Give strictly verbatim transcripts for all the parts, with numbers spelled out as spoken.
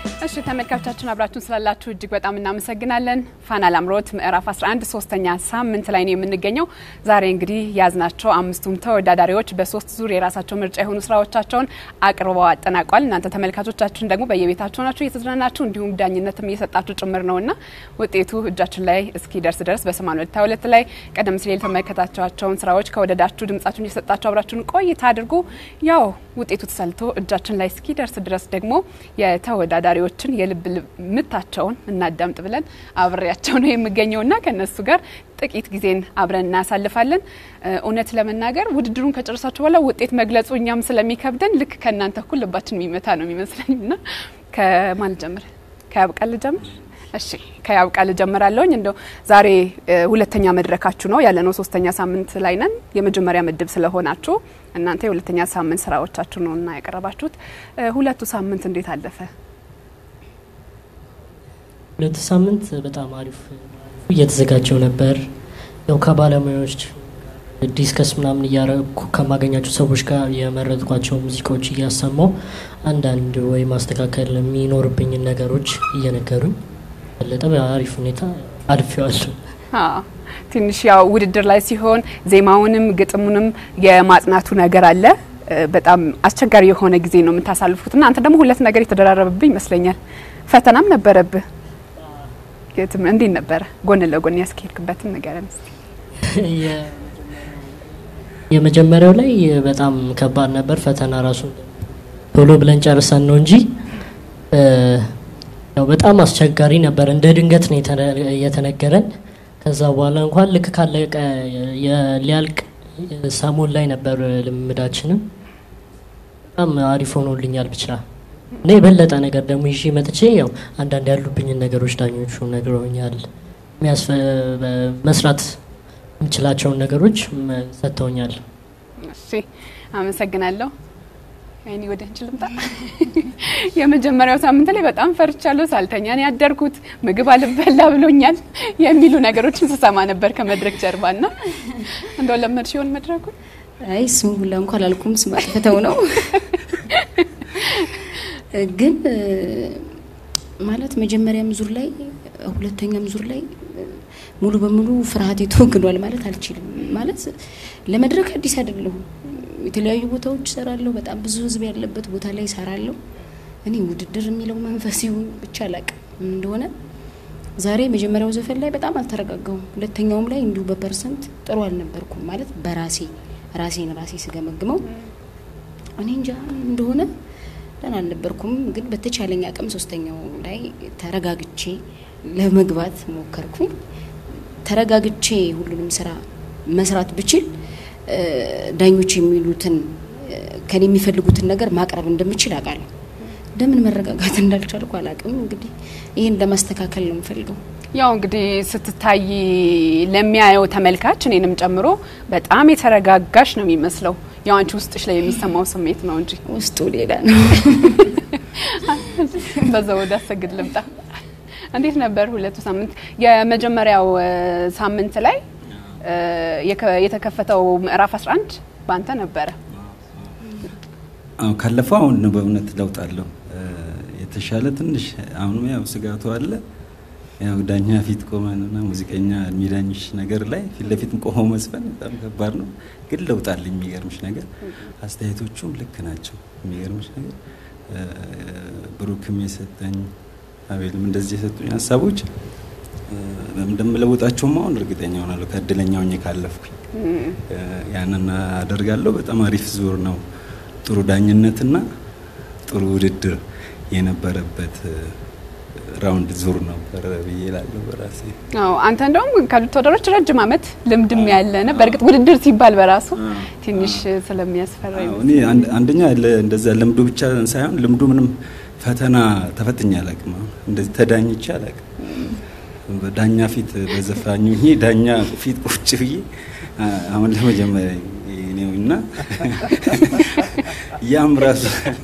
እሺ ተመልካቾቻችን አብራችሁን ስላላችሁ እጅግ በጣም እናመሰግናለን። ፋና ላምሮት ምዕራፍ አስራ አንድ ሶስተኛ ሳምንት ላይ ነው የምንገኘው። ዛሬ እንግዲህ ያዝናቸው አምስቱም ተወዳዳሪዎች በሶስት ዙር የራሳቸው ምርጫ የሆኑ ስራዎቻቸውን አቅርበው አጠናቋል። እናንተ ተመልካቾቻችን ደግሞ በየቤታችሁ ናችሁ እየተዝናናችሁ እንዲሁም ዳኝነትም እየሰጣችሁ ጭምር ነውና ውጤቱ እጃችን ላይ እስኪ ደርስ ድረስ በሰማንያ ሁለት ላይ ቀደም ሲል የተመለከታችኋቸውን ስራዎች ከወደዳችሁ ድምጻችሁን እየሰጣችሁ አብራችሁን ቆይታ አድርጉ። ያው ውጤቱ ተሰልቶ እጃችን ላይ እስኪ ደርስ ድረስ ደግሞ የተወዳዳሪዎችን የልብ ምታቸውን እናዳምጥ ብለን አብሬያቸው ነው የምገኘውና ከነሱ ጋር ጥቂት ጊዜን አብረን እናሳልፋለን። እውነት ለመናገር ውድድሩን ከጨረሳችሁ በኋላ ውጤት መግለጹ እኛም ስለሚከብደን ልክ ከናንተ እኩል ልባችን የሚመታ ነው የሚመስለኝና ከማን ጀምር? ከያብቃል ጀምር? እሺ ከያብቃል ጀምራለሁኝ። እንደው ዛሬ ሁለተኛ መድረካችሁ ነው ያለነው ሶስተኛ ሳምንት ላይ ነን። የመጀመሪያ ምድብ ስለሆናችሁ እናንተ የሁለተኛ ሳምንት ስራዎቻችሁ ነውና ያቀርባችሁት። ሁለቱ ሳምንት እንዴት አለፈ? ሁለቱ ሳምንት በጣም አሪፍ እየተዘጋጀው ነበር። ያው ከባለሙያዎች ዲስከስ ምናምን ያረኩ ከማገኛቸው ሰዎች ጋር የመረጥኳቸው ሙዚቃዎች እያሰማው አንዳንድ ወይ ማስተካከል የሚኖርብኝ ነገሮች እየነገሩኝ ለጠብ አሪፍ ሁኔታ አልፌዋለሁ። አዎ ትንሽ ያው ውድድር ላይ ሲሆን ዜማውንም ግጥሙንም የማጽናቱ ነገር አለ። በጣም አስቸጋሪ የሆነ ጊዜ ነው የምታሳልፉትና አንተ ደግሞ ሁለት ነገር የተደራረበብኝ ይመስለኛል። ፈተናም ነበረብህ። የትም እንዴት ነበር? ጎን ለጎን ያስከልክበትን ነገር እስቲ። የመጀመሪያው ላይ በጣም ከባድ ነበር። ፈተና ራሱ ቶሎ ብለን ጨርሰን ነው እንጂ ያው በጣም አስቸጋሪ ነበር። እንደ ድንገት ነው የተነገረን። ከዛ በኋላ እንኳን ልክ ካለቀ ሊያልቅ ሳሙን ላይ ነበር ልምዳችንም በጣም አሪፍ ሆኖልኛል ብቻ። እኔ በለጠ ነገር ደግሞ ይዤ መጥቼ ያው አንዳንድ ያሉብኝ ነገሮች ዳኞቹ ነግረውኛል። የሚያስ መስራት እንችላቸው ነገሮች ሰጥተውኛል። እሺ አመሰግናለሁ። አይኒ ወደ አንቺ ልምጣ። የመጀመሪያው ሳምንት ላይ በጣም ፈርቻለሁ። ሳልተኛ ነው ያደርኩት። ምግብ አልበላ ብሎኛል የሚሉ ነገሮችን ተሰማ ነበር ከመድረክ ጀርባና እንደው ለምርሽ ይሆን መድረኩ? አይ ስሙ ሁላ እንኳን አልኩም ስም አጥፍተው ነው። ግን ማለት መጀመሪያም ዙር ላይ ሁለተኛም ዙር ላይ ሙሉ በሙሉ ፍርሃት የተወግዷል ማለት አልችልም። ማለት ለመድረክ አዲስ አይደለም። የተለያዩ ቦታዎች ሰራለሁ። በጣም ብዙ ህዝብ ያለበት ቦታ ላይ ሰራለሁ። እኔ ውድድር የሚለው መንፈስ ይሁን ብቻ አላቅ እንደሆነ ዛሬ መጀመሪያው ዘፈን ላይ በጣም አልተረጋጋሁም። ሁለተኛውም ላይ እንዲሁ በፐርሰንት ጥሩ አልነበርኩም። ማለት በራሴ ራሴን ራሴ ስገመግመው እኔ እንጃ እንደሆነ ደህና አልነበርኩም። ግን በተቻለኝ አቅም ሶስተኛው ላይ ተረጋግቼ ለመግባት ሞከርኩኝ። ተረጋግቼ ሁሉንም ስራ መስራት ብችል ዳኞች የሚሉትን ከኔ የሚፈልጉትን ነገር ማቅረብ እንደምችል አውቃለሁ። ለምን መረጋጋት እንዳልቻልኩ አላውቅም። እንግዲህ ይሄን ለማስተካከል ነው የምፈልገው። ያው እንግዲህ ስትታይ ለሚያየው ተመልካች እኔንም ጨምሮ በጣም የተረጋጋሽ ነው የሚመስለው። ያው አንቺ ውስጥሽ ላይ የሚሰማው ስሜት ነው እንጂ ውስጡ ሌላ ነው። በዛው ዳሰግድ ልምጣ። እንዴት ነበር ሁለቱ ሳምንት? የመጀመሪያው ሳምንት ላይ የተከፈተው ምዕራፍ አስራ አንድ ባንተ ነበር። አው ካለፈው አሁን ነው በእውነት ለውጣለሁ። የተሻለ ትንሽ አሁን ያው ስጋቱ አለ። ያው ዳኛ ፊት ቆመንና ሙዚቀኛ ሚዳኝሽ ነገር ላይ ፊት ለፊት ቆሞ መስፈን በጣም ከባድ ነው። ግን ለውጣል። የሚገርምሽ ነገር አስተያየቶቹም ልክ ናቸው። የሚገርምሽ ነገር ብሩክም የሰጠኝ አቤልም እንደዚህ የሰጡኝ ሐሳቦች እንደምለውጣቸው ማውን እርግጠኛ ሆናለሁ። ከድለኛው ሆኜ ካለፍኩኝ ያንን አደርጋለሁ። በጣም አሪፍ ዙር ነው። ጥሩ ዳኝነትና ጥሩ ውድድር የነበረበት ራውንድ ዙር ነበር በየላለው በራሴ። አዎ አንተ እንደውም ከልተወዳሮች ረጅም አመት ልምድም ያለነ በርግጥ ውድድር ሲባል በራሱ ትንሽ ስለሚያስፈራ ይመስላል። እኔ አንደኛ እንደዛ ልምዱ ብቻ ሳይሆን ልምዱ ምንም ፈተና ተፈትኛ አላውቅም። እንደዚህ ተዳኝቼ አላውቅም። በዳኛ ፊት በዘፋኙ ይሄ ዳኛ ፊት ቁጭ ብዬ አሁን ለመጀመሪያ ነውና ያምራስ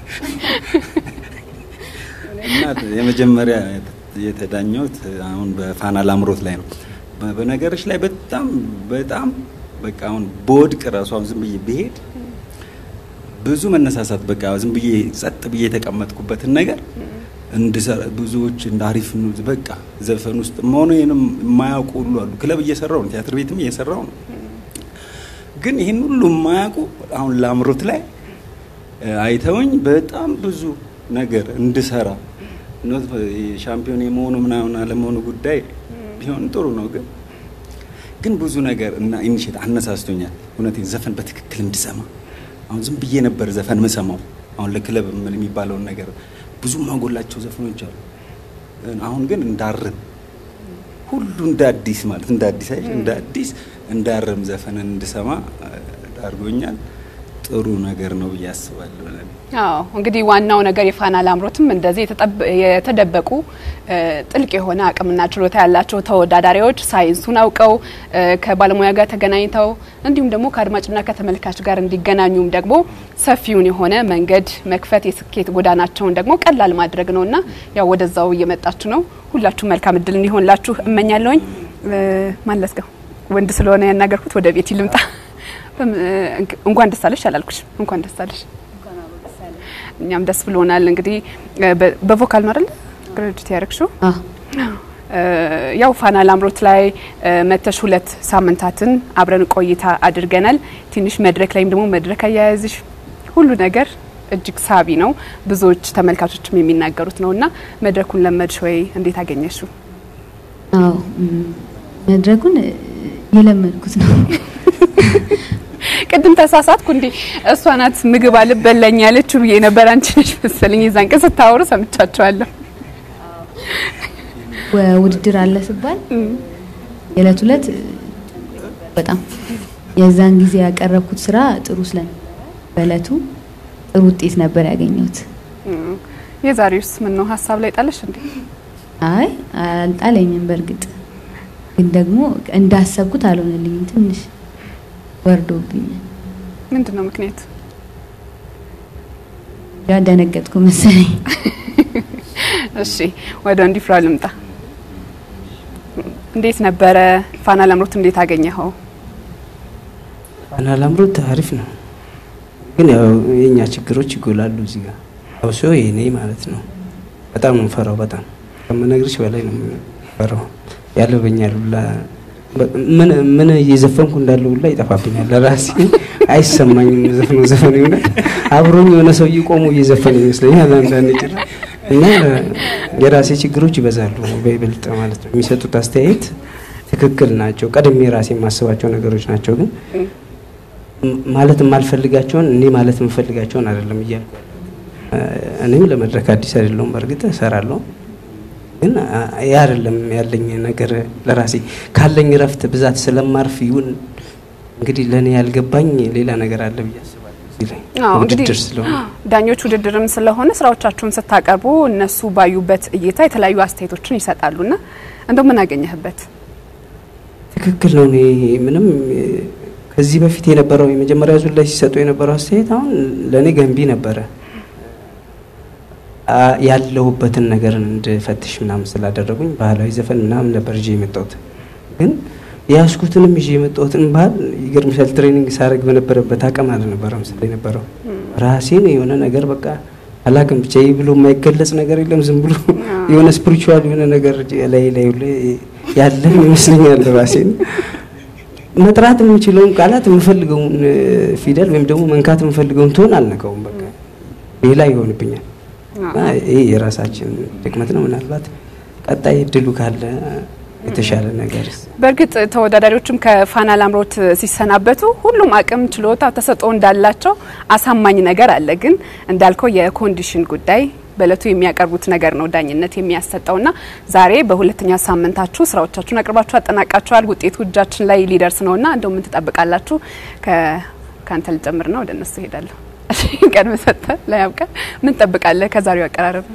እና የመጀመሪያ የተዳኘሁት አሁን በፋና ላምሮት ላይ ነው። በነገርሽ ላይ በጣም በጣም በቃ አሁን ቦድቅ ራሱ አሁን ዝም ብዬ ብሄድ ብዙ መነሳሳት በቃ ዝም ብዬ ጸጥ ብዬ የተቀመጥኩበት ነገር እንድሰራ ብዙዎች እንዳሪፍ ነው በቃ ዘፈን ውስጥ መሆኑንም የማያውቁ ሁሉ አሉ ክለብ እየሰራው ነው ቲያትር ቤትም እየሰራው ነው ግን ይሄን ሁሉ የማያውቁ አሁን ላምሮት ላይ አይተውኝ በጣም ብዙ ነገር እንድሰራ ነው ሻምፒዮን የመሆኑ ምናምን አለመሆኑ ጉዳይ ቢሆን ጥሩ ነው ግን ግን ብዙ ነገር እና ኢኒሼት አነሳስቶኛል እውነቴን ዘፈን በትክክል እንድሰማ አሁን ዝም ብዬ ነበር ዘፈን መሰማው አሁን ለክለብ ምን የሚባለው ነገር ብዙ ማጎላቸው ዘፈኖች አሉ አሁን ግን እንዳርም ሁሉ እንደ አዲስ ማለት እንደ አዲስ አይደል እንደ አዲስ እንዳርም ዘፈን እንድሰማ ዳርጎኛል ጥሩ ነገር ነው ያስባለሁ ለኔ አዎ እንግዲህ ዋናው ነገር የፋና ላምሮትም እንደዚህ የተደበቁ ጥልቅ የሆነ አቅምና ችሎታ ያላቸው ተወዳዳሪዎች ሳይንሱን አውቀው ከባለሙያ ጋር ተገናኝተው እንዲሁም ደግሞ ከአድማጭና ከተመልካች ጋር እንዲገናኙም ደግሞ ሰፊውን የሆነ መንገድ መክፈት የስኬት ጎዳናቸውን ደግሞ ቀላል ማድረግ ነውና ያው ወደዛው እየመጣችሁ ነው ሁላችሁ መልካም እድል እንዲሆንላችሁ እመኛለሁኝ ማለስከው ወንድ ስለሆነ ያናገርኩት ወደ ቤት ይልምጣ እንኳን ደስ አለሽ አላልኩሽ እንኳን ደስ አለሽ እኛም ደስ ብሎናል እንግዲህ በቮካል ነው አይደል ግሬጁዌት ያረክሽው አዎ ያው ፋና ላምሮት ላይ መተሽ ሁለት ሳምንታትን አብረን ቆይታ አድርገናል ትንሽ መድረክ ላይም ደግሞ መድረክ አያያዝሽ ሁሉ ነገር እጅግ ሳቢ ነው ብዙዎች ተመልካቾችም የሚናገሩት ነውና መድረኩን ለመድሽ ወይ እንዴት አገኘሽው አዎ መድረኩን የለመድኩት ነው ቅድም ተሳሳትኩ እንዴ እሷ ናት ምግብ አልበላኝ ያለችው ብዬ ነበር አንቺ ነሽ መሰለኝ ይዛን ከስታወሩ ሰምቻቸዋለሁ ወውድድር አለ ሲባል የለት ሁለት በጣም የዛን ጊዜ ያቀረብኩት ስራ ጥሩ ስለን በለቱ ጥሩ ውጤት ነበር ያገኘሁት የዛሬውስ ምን ነው ሐሳብ ላይ ጣለሽ እንዴ አይ አልጣለኝም በርግጥ ግን ደግሞ እንዳሰብኩት አልሆነልኝም ትንሽ ወርዶብኝ ምንድነው ምክንያት ያ ደነገጥኩ መሰለኝ እሺ ወደ እንዲፍራ ልምጣ እንዴት ነበር ፋና ላምሮት እንዴት አገኘኸው ፋና ላምሮት አሪፍ ነው ግን ያው የኛ ችግሮች ይጎላሉ እዚህ ጋር አውሶ የኔ ማለት ነው በጣም ነው ፈራው በጣም ከመነግርሽ በላይ ነው ፈራው ያለው በእኛሉ ምን ምን እየዘፈንኩ እንዳለው ሁላ ይጠፋብኛል ለራሴ አይሰማኝም ዘፈኑ ዘፈኑ ይሆነ አብሮኝ የሆነ ሰው ይቆሙ እየዘፈነ ይመስለኛል አንዳንዴ ጭራ እና የራሴ ችግሮች ይበዛሉ በይበልጥ ማለት ነው የሚሰጡት አስተያየት ትክክል ናቸው ቀድሜ ራሴ ማስባቸው ነገሮች ናቸው ግን ማለት ማልፈልጋቸው እኔ ማለት ምፈልጋቸው አይደለም ይያል እኔም ለመድረክ አዲስ አይደለም በርግጥ እሰራለሁ ግን ያ አይደለም ያለኝ ነገር ለራሴ ካለኝ ረፍት ብዛት ስለማርፍ ይሁን እንግዲህ ለኔ ያልገባኝ ሌላ ነገር አለ በያስባለሁ እዚህ ላይ ውድድር ስለሆነ ዳኞች ውድድርም ስለሆነ ስራዎቻችሁን ስታቀርቡ እነሱ ባዩበት እይታ የተለያዩ አስተያየቶችን ይሰጣሉና እንደው ምን አገኘህበት ትክክል ነው እኔ ምንም ከዚህ በፊት የነበረው የመጀመሪያ ዙር ላይ ሲሰጡ የነበረው አስተያየት አሁን ለኔ ገንቢ ነበረ ያለውበትን ነገር እንድፈትሽ ምናምን ስላደረጉኝ ባህላዊ ዘፈን ምናምን ነበር እጄ የመጣሁት ግን ያስኩትንም እጄ የመጣሁትን ባህል ይገርምሻል ትሬኒንግ ሳረግ በነበረበት አቀም አልነበረም ስለይ ነበረው ራሴን የሆነ ነገር በቃ አላቅም ብቻ ይብሎ የማይገለጽ ነገር የለም ዝም ብሎ የሆነ ስፒሪቹዋል የሆነ ነገር ላይ ላይ ያለ ይመስለኛል ራሴን መጥራት የምችለው ቃላት የምፈልገውን ፊደል ወይም ደግሞ መንካት የምፈልገውን ቶን አልነካውም በቃ ሌላ ይሆንብኛል ይሄ የራሳችን ድክመት ነው ምናልባት ቀጣይ እድሉ ካለ የተሻለ ነገር በርግጥ ተወዳዳሪዎችም ከፋና ላምሮት ሲሰናበቱ ሁሉም አቅም ችሎታ ተሰጥኦ እንዳላቸው አሳማኝ ነገር አለ ግን እንዳልከው የኮንዲሽን ጉዳይ በለቱ የሚያቀርቡት ነገር ነው ዳኝነት የሚያሰጠውና ዛሬ በሁለተኛ ሳምንታችሁ ስራዎቻችሁን አቅርባችሁ አጠናቃችኋል ውጤቱ እጃችን ላይ ሊደርስ ነውና እንደው ምን ተጠብቃላችሁ ከካንተ ልጨምርና ወደ እነሱ ሄዳለሁ ቀን መሰጠ ላይ ያብቃ ምን ተጠብቃለህ ከዛሬው አቀራረብ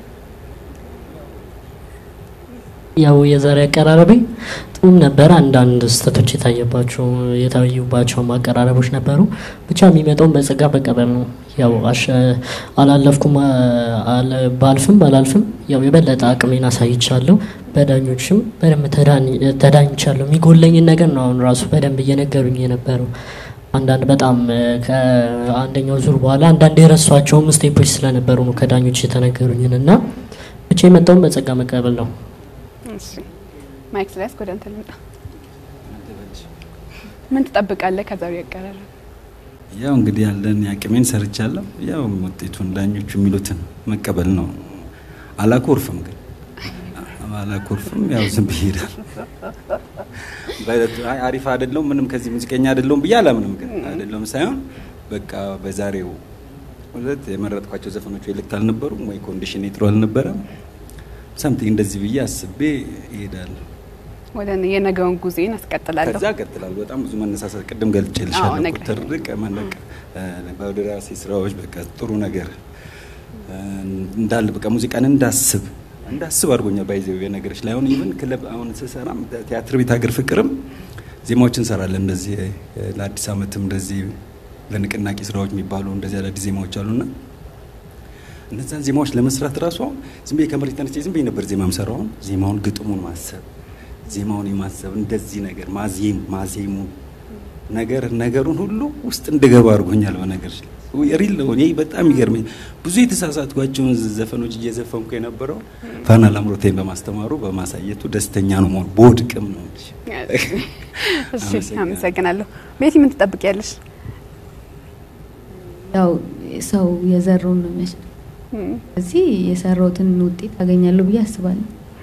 ያው የዛሬ አቀራረብ ጥሩም ነበር አንዳንድ ስተቶች የታየባቸው የታዩባቸው ማቀራረቦች ነበሩ ብቻ የሚመጣው በጸጋ በቀበል ነው ያው አሽ አላለፍኩም ባልፍም ባላልፍም ያው የበለጠ አቅሜን አሳይቻለሁ በዳኞችም በደም ተዳኝ ተዳኝቻለሁ የሚጎለኝ ነገር ነው አሁን ራሱ በደንብ እየነገሩኝ የነበረው አንዳንድ በጣም ከአንደኛው ዙር በኋላ አንዳንድ የረሷቸው ስቴፖች ስለነበሩ ነው ከዳኞች የተነገሩኝና ብቻ የመጣውን በጸጋ መቀበል ነው። እሺ ማይክ ስለያዝ ወደ አንተ ልምጣ። ምን ትጠብቃለህ ከዛሬ ያቀራረብ? ያው እንግዲህ ያለን ያቅሜን ሰርቻለሁ። ያው ውጤቱን ዳኞቹ የሚሉትን መቀበል ነው። አላኮርፍም ግን አላኮርፍም ያው ዝም ብዬ አይ አሪፍ አይደለም ምንም ከዚህ ሙዚቀኛ አይደለም ብዬ አላምንም ግን አይደለም ሳይሆን በቃ በዛሬው ሁለት የመረጥኳቸው ዘፈኖች ይልክት አልነበሩም ወይ ኮንዲሽን ይጥሩ አልነበረም something እንደዚህ ብዬ አስቤ እሄዳለሁ። ወደ የነገውን ጉዜን አስቀጥላለሁ። ከዛ ቀጥላለሁ። በጣም ብዙ መነሳሳት ቅድም ገልጬልሻለሁ። ተርቅ ማነቅ በወደራሲ ስራዎች በቃ ጥሩ ነገር እንዳለ በቃ ሙዚቃን እንዳስብ እንዳስብ አድርጎኛል። ባይዘው የነገርሽ ላይ አሁን ኢቭን ክለብ አሁን ተሰራም ቲያትር ቤት ሀገር ፍቅርም ዜማዎችን ሰራለን እንደዚህ ለአዲስ አመትም እንደዚህ ለንቅናቄ ስራዎች የሚባሉ እንደዚህ አዲስ ዜማዎች አሉና እነዛን ዜማዎች ለመስራት ራሱ ዝም ብዬ ከመሬት ተነስቼ ዝም ብዬ ነበር ዜማም ሰራው ዜማውን ግጥሙን ማሰብ ዜማውን የማሰብ እንደዚህ ነገር ማዜም ማዜሙ ነገር ነገሩን ሁሉ ውስጥ እንደገባ አድርጎኛል። በነገርሽ ሪል ነው እኔ በጣም ይገርመኝ ብዙ የተሳሳትኳቸውን ዘፈኖች እየዘፈንኩ የነበረው ፋና ላምሮቴን በማስተማሩ በማሳየቱ ደስተኛ ነው ሞር ቦድቅም ነው። እሺ አመሰግናለሁ። ቤቲ ምን ትጠብቂያለሽ? ያው ሰው የዘራውን ነው መሽ እዚህ የሰራውትን ውጤት አገኛለሁ ብዬ አስባለሁ።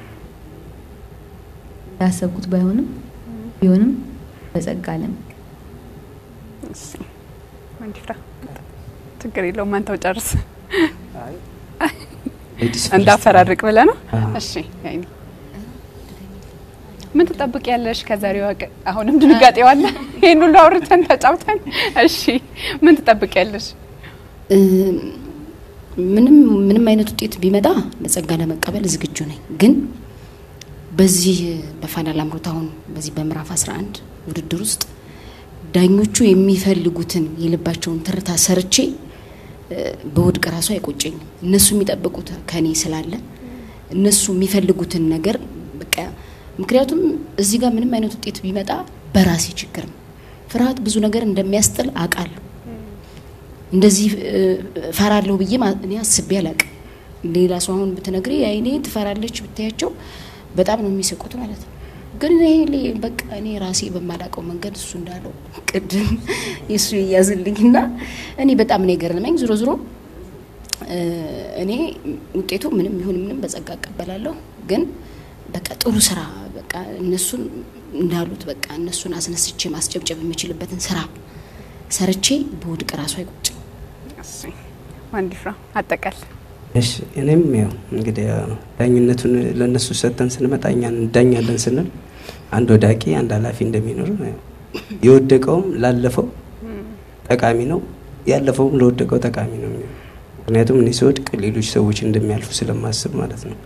ያሰብኩት ባይሆንም ቢሆንም በጸጋ አለም። እሺ ወንድፍራ ችግር የለውም አንተው ጨርስ። አይ እንዳፈራርቅ ብለህ ነው? እሺ ያይኒ ምን ትጠብቂያለሽ ከዛሬው አሁንም ድንጋጤው አለ ይሄን ሁሉ አውርተን ተጫውተን እሺ ምን ትጠብቂያለሽ? ምንም ምንም አይነት ውጤት ቢመጣ በጸጋ ለመቀበል ዝግጁ ነኝ። ግን በዚህ በፋና ላምሮት አሁን በዚህ በምዕራፍ አስራ አንድ ውድድር ውስጥ ዳኞቹ የሚፈልጉትን የልባቸውን ትርታ ሰርቼ በወድቅ ራሱ አይቆጨኝም። እነሱ የሚጠብቁት ከኔ ስላለ እነሱ የሚፈልጉትን ነገር በቃ ምክንያቱም እዚህ ጋር ምንም አይነት ውጤት ቢመጣ በራሴ ችግር ነው። ፍርሃት ብዙ ነገር እንደሚያስጥል አውቃለሁ። እንደዚህ ፈራለሁ ብዬ እኔ አስቤ አላውቅም። ሌላ ሰው አሁን ብትነግሪ አይኔ ትፈራለች ብታያቸው በጣም ነው የሚስቁት ማለት ነው። ግን እኔ በቃ እኔ ራሴ በማላቀው መንገድ እሱ እንዳለው ቅድም እሱ ይያዝልኝና እኔ በጣም ነው የገረመኝ። ዝሮ ዝሮ እኔ ውጤቱ ምንም ይሁን ምንም በጸጋ አቀበላለሁ። ግን በቃ ጥሩ ስራ በቃ እነሱን እንዳሉት በቃ እነሱን አስነስቼ ማስጨብጨብ የሚችልበትን ስራ ሰርቼ በወድቅ ራሱ አይቆጭ። እሺ ወንድፍራ አጠቃል እሺ እኔም ያው እንግዲህ ዳኝነቱን ለነሱ ሰተን ስንመጣኛ ዳኛለን ስንል አንድ ወዳቂ አንድ ኃላፊ እንደሚኖር ነው። የወደቀውም ላለፈው ጠቃሚ ነው ያለፈውም ለወደቀው ጠቃሚ ነው። ምክንያቱም እኔ ስወድቅ ሌሎች ሰዎች እንደሚያልፉ ስለማስብ ማለት ነው።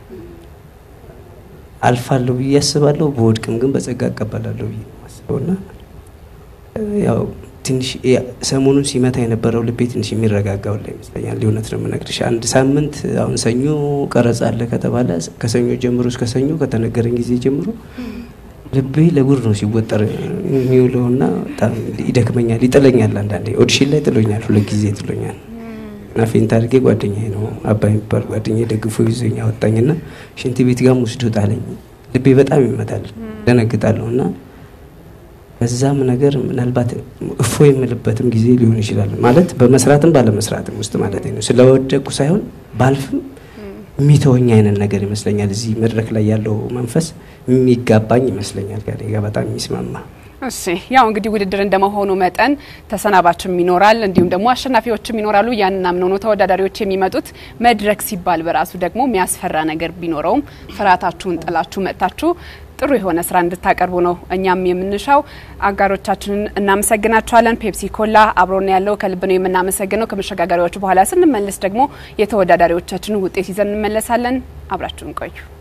አልፋለሁ ብዬ አስባለሁ በወድቅም ግን በጸጋ አቀበላለሁ ብዬ አስባለሁና ያው ትንሽ ሰሞኑን ሲመታ የነበረው ልቤ ትንሽ የሚረጋጋው ላይ ይመስለኛል። ሊሆነት ነው የምነግርሽ አንድ ሳምንት አሁን ሰኞ ቀረጻ አለ ከተባለ ከሰኞ ጀምሮ እስከ ሰኞ ከተነገረኝ ጊዜ ጀምሮ ልቤ ለጉር ነው ሲወጠር የሚውለውና በጣም ይደክመኛል ይጥለኛል። አንዳንዴ ኦዲሽን ላይ ጥሎኛል ሁለት ጊዜ ጥሎኛል። እና ፌንት አድርጌ ጓደኛዬ ነው አባይ የሚባል ጓደኛዬ ደግፎ ይዞኝ አወጣኝና ሽንት ቤት ጋር ወስዶ ጣለኝ። ልቤ በጣም ይመታል ደነግጣለሁና በዛም ነገር ምናልባት እፎ የምልበትም ጊዜ ሊሆን ይችላል ማለት በመስራትም ባለመስራትም ውስጥ ማለት ነው። ስለወደቁ ሳይሆን ባልፍም ሚተወኛ አይነት ነገር ይመስለኛል። እዚህ መድረክ ላይ ያለው መንፈስ የሚጋባኝ ይመስለኛል ጋር ጋር በጣም የሚስማማ። እሺ ያው እንግዲህ ውድድር እንደመሆኑ መጠን ተሰናባችም ይኖራል እንዲሁም ደግሞ አሸናፊዎችም ይኖራሉ። ያንና ምን ሆኖ ተወዳዳሪዎች የሚመጡት መድረክ ሲባል በራሱ ደግሞ የሚያስፈራ ነገር ቢኖረውም ፍራታችሁን ጥላችሁ መጣችሁ ጥሩ የሆነ ስራ እንድታቀርቡ ነው እኛም የምንሻው። አጋሮቻችንን እናመሰግናቸዋለን። ፔፕሲ ኮላ አብሮን ያለው ከልብ ነው የምናመሰግነው። ከመሸጋገሪያዎች በኋላ ስንመለስ ደግሞ የተወዳዳሪዎቻችንን ውጤት ይዘን እንመለሳለን። አብራችሁን ቆዩ።